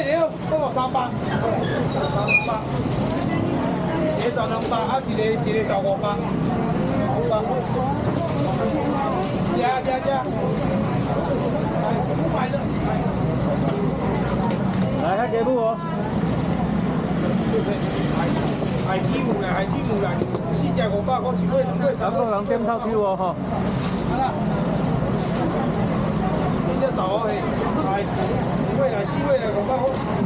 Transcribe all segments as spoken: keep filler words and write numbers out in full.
了，我三百，三百，一个十两百，啊一个一个十五百，五百，加加加，五百的。 来，看给不我？ 就是海海鸡母啦，海鸡母啦，四只五百块，一尾两尾三。 咱个人点套酒哦吼。 好啦，你只走哦嘿，海一尾来四尾来五百块。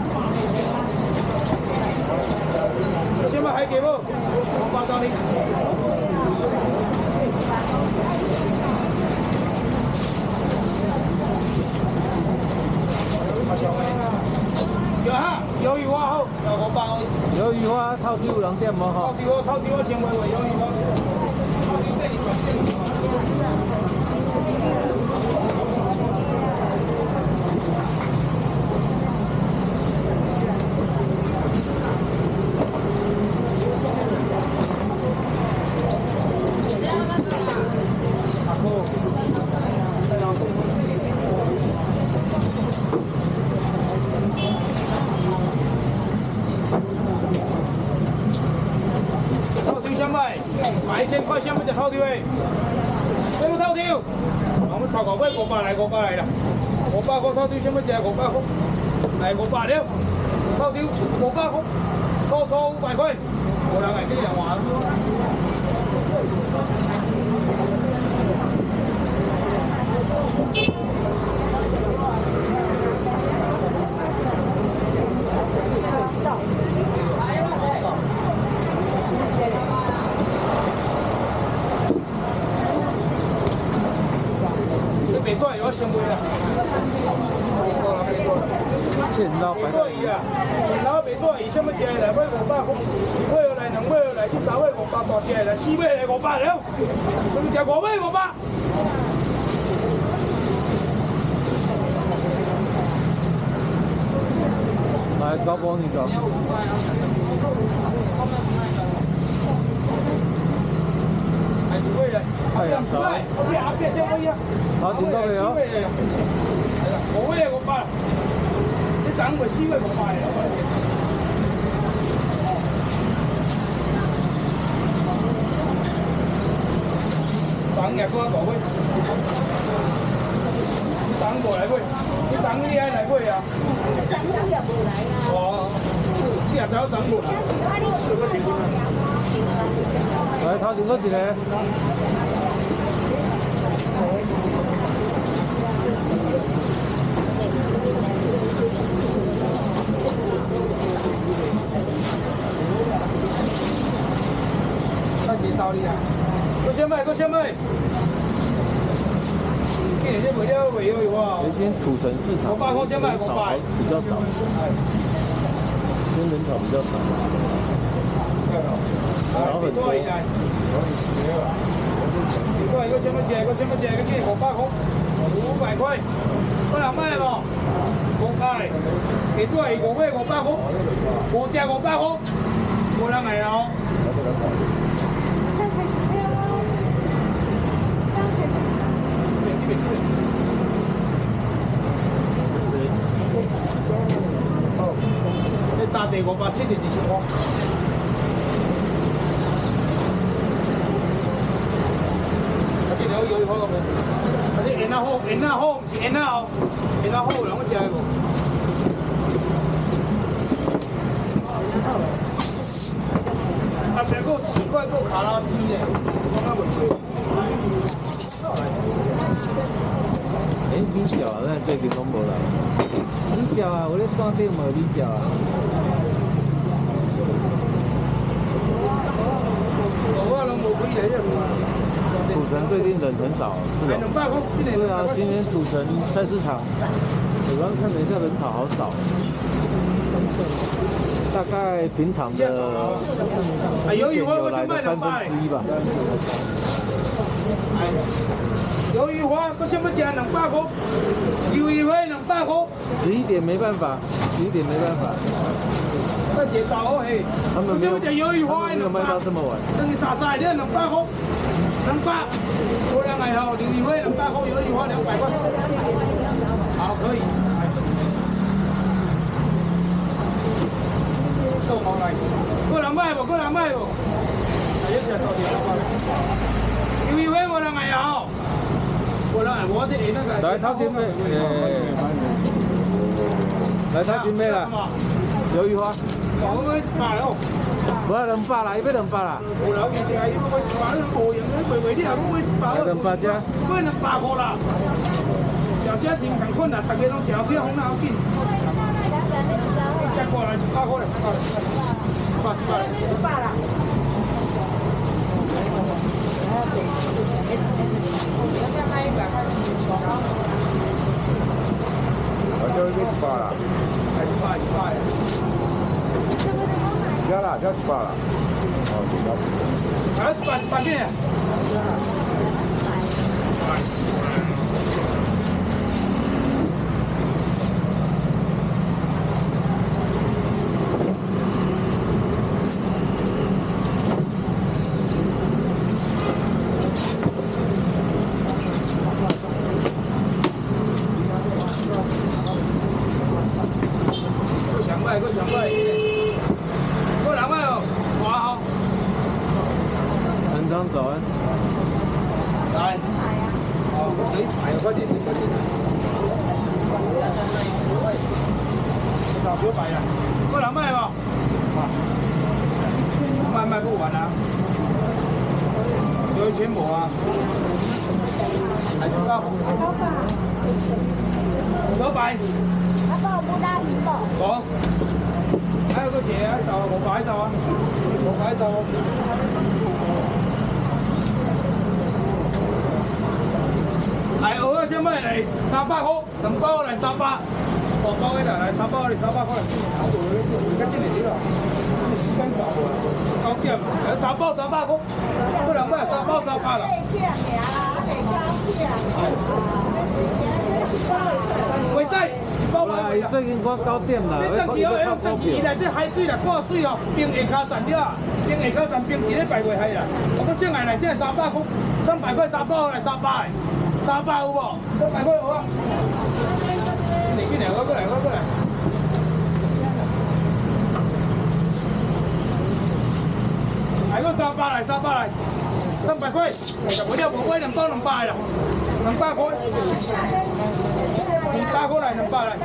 先把海给不？我八张你。有哈，鱿鱼花好，有五百块。 鱿鱼花套酒有人点无吼？ 套酒我套酒我先买买鱿鱼花。套酒这里转。买一千块，先不只套丢诶，先不套丢，我们炒狗尾五百来，五百来啦，五百块套丢，先不只五百块，来五百了，套丢五百块，套错五百块，无人来跟你人玩。北段有先买啦， 见到北段鱼啊，然后北段鱼什么价来买五百块，一尾来两尾来，第三尾五百大只来，四尾来五百了，咁就五尾五百。 来，高光你走。太阳早。好，顶到了哟。 五尾五百，你涨过四尾五百了。涨也过五尾，你涨过来买，你涨你爱来买啊？涨你也无来啊。哦，你也早涨过来。 来，头前嗰一个。 看几招你啊！搁先卖，搁先卖。今年这卖了卖鱿鱼花。 原先土城市场五百块先卖五百， 比较少，今天人潮比较少。然后很多。几块？搁先卖只，搁先卖只，搁几五百块，五百块。搁人卖无？五百。几块？五尾五百块，五只五百块，无人来哦。这三地五百七地一千块。啊，这条鱿鱼好个无？啊，这烟仔好，烟仔好，不是烟仔哦，烟仔好有人要食无？啊，别个奇怪个卡拉鸡嘞，我讲袂对。 哎，米饺啊，咱最近拢无啦。米饺啊，我咧山顶嘛有米饺啊。我拢无开来这土城最近人很少，是的。对啊，今年土城菜市场，我刚看了一下，人潮好少。大概平常的鱿鱼花有来的三分之一吧。 鱿鱼花，我想要吃两百块，鱿鱼花两百块。 十一点没办法，十一点没办法。 那节早嘿， 他们没有，他没有卖到这么晚。 等你傻傻的两百块，两百，我两个好，鱿鱼花两百块，鱿鱼花两百块。好，可以。 无过人买无？哎呀，这头条了吧？有有诶，无人来哦。无人来，我这那个。 来掏金妹，来掏金妹啦！鱿鱼花。 我们买哦。 我两百啦，伊要两百啦。 有人伊定伊要买一百，无用，你卖卖你也要买一百。 两百只。 买两百块啦。小家庭很困难，大家拢吃不好，哪要紧？再过来一百块嘞，一百，一百，一百，一百啦。 我叫你一百啦， 一百，一百。 加啦，加一百啦。哦， 加。啊，一百，一百几？个上个，个两百哦，哇好。 很长走啊。 来。哦，可以买，快点，快点。少九百呀，个两百吧。卖卖不完啊。有钱没啊？还知道？九百。 阿爸，不打鱼不？ 講，還有個姐啊，就五百就啊，五百就。係我嗰隻咩嚟？三百塊，兩包嚟三百，兩包嘅就嚟三包嚟三百塊。而家進嚟啲啦，時間夠啊，九點，三包三百塊，嗰兩包係三包三百啦。袂使。 哇！伊最近我九點啦， 你登記哦，要登記，伊內底海水啦，掛水哦，冰下骹站了，冰下骹站冰一禮拜袂海啦。我講正來來，現在三百塊，三百塊三包來三百，三百有無？三百塊有啊。你過來，我過來，我過來。來個三百來，三百來，三百塊，我了無買兩包兩百啦，兩百塊。 兩百過來，兩百來。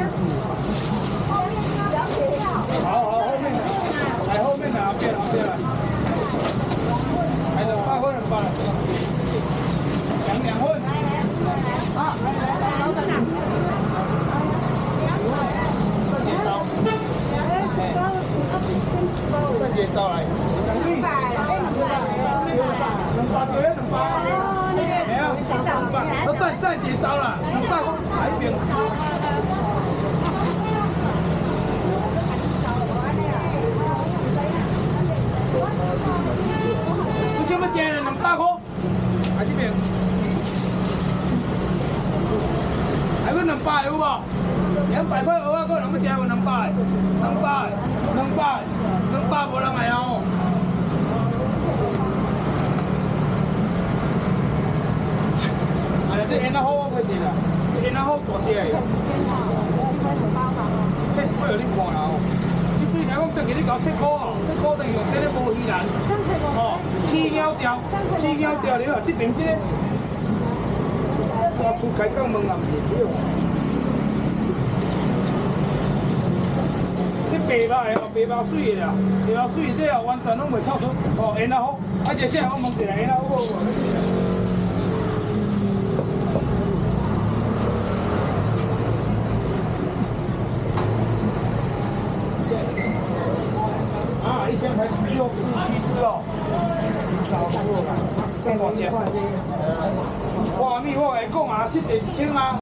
好好，後面的，喺後面的，後邊後邊來。係兩百過兩百來。兩兩份。啊，再結招。再結招來。兩百，兩百對，兩百。 我再再結招啦，兩百塊海邊。有什麼錢？兩百塊，海邊。還有兩百有無？兩百塊蚵仔，還有什麼錢？有兩百，兩百，兩百，兩百無人來哦。 这烟仔好我袂记啦，这烟仔好大只个。这我有你看啦哦，你最近讲等于你搞七块哦，七块等于用这个无鱼篮，哦，饲鸟钓，饲鸟钓了后，这边这个，我出开讲问人唔这白包哦，白包水的啦，白包水这哦完全拢袂臭出，哦烟仔好，而且现在我问一下烟仔好无？ 一千才六七只哦，这么多钱？哇，你我会讲啊，七点一千啊。